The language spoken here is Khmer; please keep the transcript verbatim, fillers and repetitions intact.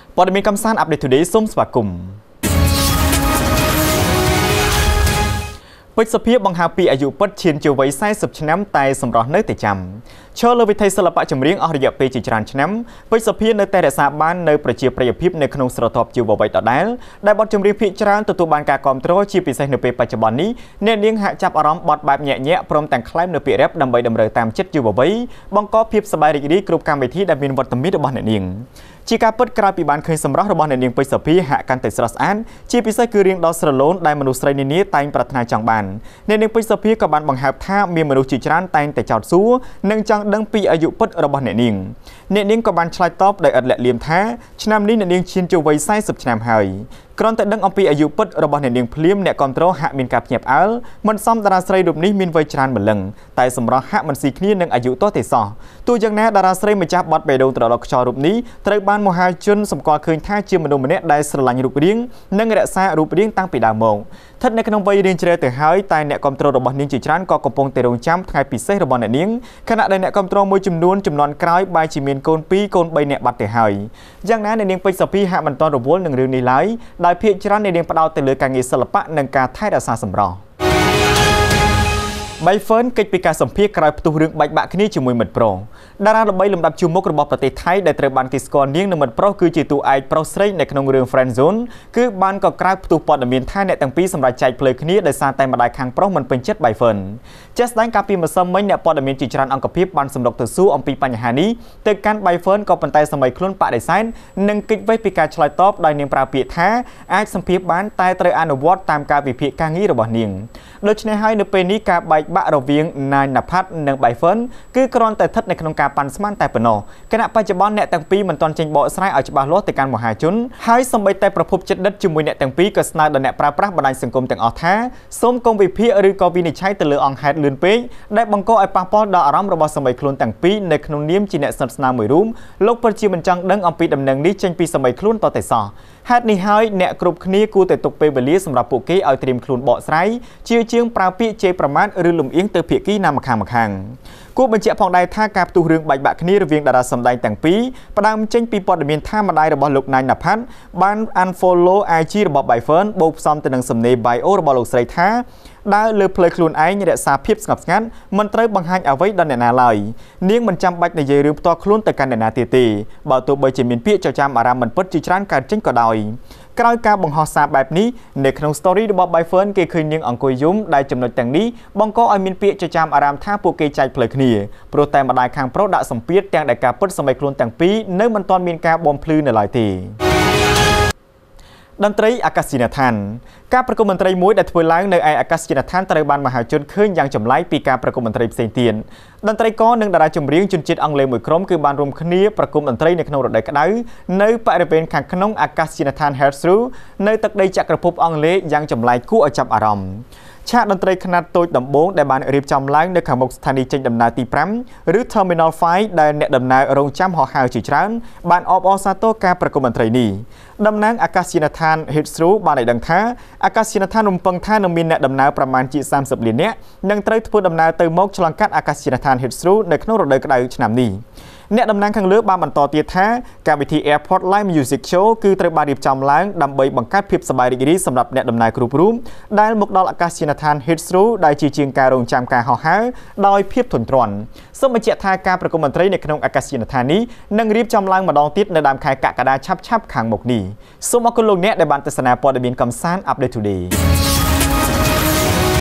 ព័ត៌មានកំសាន្ត Update Today សូមស្វាគមន៍ពេជ្រសុភាបង្ហាពីអាយុពិតឈានជាវ័យสี่สิบឆ្នាំតែសម្រស់នៅតែចាំឈរលើវិថីសិល្បៈចម្រៀងអស់រយៈពេលជាច្រើនឆ្នាំពេជ្រសុភានៅតែរក្សាបាននៅប្រជាប្រិយភាពនៅក្នុងស្រទាប់យុវវ័យដដែលដែលបទចម្រៀងភាគច្រើនទទួលបានការគាំទ្រជាពិសេសនៅពេលបច្ចុប្បន្ននេះអ្នកនាងហាក់ចាប់អារម្មណ៍បទបែបញាក់ញាក់ព្រមទាំងក្លែមនៅពាក្យរ៉េបដើម្បីតម្រូវតាមចិត្តយុវវ័យបង្កភាពសប្បាយរីករាយគ្រប់កម្មវិធីដែលមានវត្តមានរបស់អ្នកនាងជាការពិតក្រោយពីបានឃើញសម្រស់របស់អ្នកនាងពេជ្រសុភាហាក់កាន់តែស្រស់ស្អាតជាពិសេសគឺរៀងដល់ស្រឡូនដែលមនុស្សស្រីនានាតែងប្រាថ្នាចង់បានអ្នកនាងពេជ្រសុភាក៏បានបង្ហើបថាមានមនុស្សជាច្រើនតែងតែចោទសួរនិងចង់ដឹងពីអាយុពិតរបស់អ្នកនាងអ្នកនាងក៏បានឆ្លើយតបដោយឥតលាក់លៀមថាឆ្នាំនេះអ្នកនាងឈានចូលវ័យสี่สิบឆ្នាំហើយគ្រាន់តែដឹងអំពីអាយុពិតរបស់អ្នកនាងភ្លាមអ្នកគ្រប់គ្រងហាក់មានការភ្ញាក់ផ្អើលមិនសមតារាស្រីរូបនេះមានវ័យច្រើនម្លឹងតែសម្រស់ហាក់មិនស៊ីគ្នានឹងអាយុទាស់ទេសោះទោះយ៉ាងណាតារាស្រីម្ចាស់បទបេះដូងត្រឡប់ខ្យល់រូបនេះត្រូវបានមហាជនសម្គាល់ឃើញថាជាមនុស្សម្នាក់ដែលស្រឡាញ់រូបរាងនិងរក្សារូបរាងតាំងពីដើមមកស្ថិតនៅក្នុងវ័យរៀងជ្រៅទៅហើយតែអ្នកគ្រប់គ្រងរបស់នាងជាច្រើនក៏កំពុងតែរងចាំថ្ងៃពិសេសរបស់អ្នកនាងខណៈដែលអ្នកគ្រប់គ្រងមួយចំនួនចំនួនក្រោយបែរជាមានកូនពីរកូនបីនាក់បាត់ទៅហើយយ៉ាងណាអ្នកនាងពេជ្រសុភាហាក់មិនទាន់រវល់នឹងរឿងនេះឡើយដោយភាគច្រើនអ្នកនាងផ្ដោតទៅលើការងារសិល្បៈនិងការថែរក្សាសម្រស់បៃហ្វឺនកិច្ចពីការសម្ភាសក្រោយផ្ទុះរឿងបែកបាក់គ្នាជាមួយមិត្តប្រុសតារាល្បីលំដាប់ជួរមុខរបស់ប្រទេសថៃដែលត្រូវបានគេស្គាល់នាងនិងមិត្តប្រុសគឺជាតួឯកប្រុសស្រីនៅក្នុងរឿង Friend Zone គឺបានកក្រើកផ្ទុះព័ត៌មានថាអ្នកទាំងពីរសម្រាប់ចែកផ្លូវគ្នាដោយសារតែម្ដាយខាងប្រុសមិនពេញចិត្តបៃហ្វឺនជាក់ស្ដែងកាលពីម្សិលមិញអ្នកព័ត៌មានជាច្រើនអង្គភាពបានសម្រុកទៅសួរអំពីបញ្ហានេះទៅកាន់បៃហ្វឺនក៏ប៉ុន្តែសម័យខ្លួនបដិសេធនិងគេចវេះពីការឆ្លើយតបដោយនាងប្រើពាក្យថាអាចសម្ភាសបានតែត្រូវអនុវត្តតាមការវិភាគការងាររបស់នាងដូច្នេះហើយនៅពេលនេះការបែកបាក់រវាងណាយណផាត់និងបៃហ្វឺនគឺគ្រាន់តែស្ថិតនៅក្នុងការប៉ាន់ស្មានតែប៉ុណ្ណោះគណៈបច្ចុប្បន្នអ្នកទាំងពីរមិនទាន់ចេញបកស្រាយឲ្យច្បាស់លាស់ទៅកាន់មហាជនហើយសូម្បីតែប្រភពចិត្តដិតជាមួយអ្នកទាំងពីរក៏ស្នើដល់អ្នកប្រើប្រាស់បណ្ដាញសង្គមទាំងអស់ថាសូមកុំវិភាគឬក៏វិនិច្ឆ័យទៅលើអង្គហេតុលឿនពេកដែលបង្កឲ្យប៉ះពាល់ដល់អារម្មណ៍របស់សម័យខ្លួនទាំងពីរនៅក្នុងនាមជាអ្នកស្និទ្ធស្នាលមួយរូបលោកពិតជាមិនចង់ដឹងអំពីដំណឹងនេះចេញពីសម័យខ្លួនតតែសោះហេតុនេះហើយអ្នកគ្រប់គ្នាគួរតែទុកពេលវេលាសម្រាប់ពួកគេឲ្យត្រៀមខ្លួនបកស្រាយជាជាងប្រើពាក្យជេរប្រមាថឬលំអៀងទៅភាគីណាម្ខាងម្ខាងគួរបញ្ជាក់ផងដែរថាការផ្ទុះរឿងបែកបាក់គ្នារវាងតារាសម្ដែងទាំងពីរផ្ដើមចេញពីព័ត៌មានថាម្ដាយរបស់លោកណាញ់ណផាត់បាន unfollow ไอ จี របស់បៃហ្វឺនបូកផ្សំទៅនឹងសំណេរ bio របស់លោកស្រីថាដើរលើផ្លូវខ្លួនឯងរក្សាភាពស្ងប់ស្ងាត់មិនត្រូវបង្ហាញអ្វីដល់អ្នកណាឡើយនាងមិនចាំបាច់និយាយរឿងផ្ទាល់ខ្លួនទៅកាន់អ្នកណាទៀតទេបើទោះបីជាមានពាក្យចចាមអារ៉ាមមិនពិតជាច្រើនកើតចេញក៏ដោយក្រោយការបង្ហោះសារបែបនេះនៅក្នុង story របស់បៃហ្វឺនគេឃើញនាងអង្គុយយំដែលចំណុចទាំងនេះបង្កឲ្យមានពាក្យចចាមអារ៉ាមថាពួកគេចែកផ្លូវគ្នាព្រោះតែម្ដាយខាងប្រុសដាក់សម្ពាធទាំងដែលការពិតសម័យខ្លួនទាំងពីរនៅមិនទាន់មានការបំភ្លឺនៅឡើយទេតន្ត្រីអាកាសយានដ្ឋានការប្រគំតន្ត្រីមួយដែលធ្វើឡើងនៅឯអាកាសយានដ្ឋានត្រូវបានមហាជនឃើញយ៉ាងចម្លែកពីការប្រគំតន្ត្រីផ្សេងទៀតតន្ត្រីករនិងតារាចម្រៀងជនជាតិអង់គ្លេសមួយក្រុមគឺបានរួមគ្នាប្រគំតន្ត្រីនៅក្នុងរដូវក្តៅនៅបរិវេណខាងក្នុងអាកាសយានដ្ឋាន Heathrow នៅទឹកដីចក្រភពអង់គ្លេសយ៉ាងចម្លែកគួរឲ្យចាប់អារម្មណ៍ឆាកតន្ត្រីខ្នាតតូចដំបូងដែលបានរៀបចំឡើងនៅខាងមុខស្ថានីយ៍ចេញដំណើរទីfiveឬ Terminal five ដែលអ្នកដំណើររងចាំហោះហើរជាច្រើនបានអបអរសាទរការប្រគំតន្ត្រីនេះតំណាងអាកាសយានដ្ឋាន Heathrow បានឲ្យដឹងថាអាកាសយានដ្ឋានរំពឹងថានឹងមានអ្នកដំណើរប្រមាណជា三十លាននាក់នឹងត្រូវធ្វើដំណើរទៅមកឆ្លងកាត់អាកាសយានដ្ឋាន Heathrow នៅក្នុងរដូវក្តៅឆ្នាំនេះអ្នកតំណាងខាងលើបានបន្តទៀតថាកម្មវិធី Airport Live Music Show គឺត្រូវបានរៀបចំឡើងដើម្បីបង្កើតភាពសប្បាយរីករាយសម្រាប់អ្នកដំណើរគ្រប់រូបដែលមកដល់អាកាសយានដ្ឋាន Heathrow ដែលជាជាងការរងចាំការហោះហើរដោយភាពធន់ទ្រាន់សូមបញ្ជាក់ថាការប្រគំតន្ត្រីនៅក្នុងអាកាសយានដ្ឋាននេះនឹងរៀបចំឡើងម្ដងទៀតនៅដើមខែកក្កដាឆាប់ៗខាងមុខនេះសូមអរគុណលោកអ្នកដែលបានទស្សនាព័ត៌មានកំសាន្ត Update Today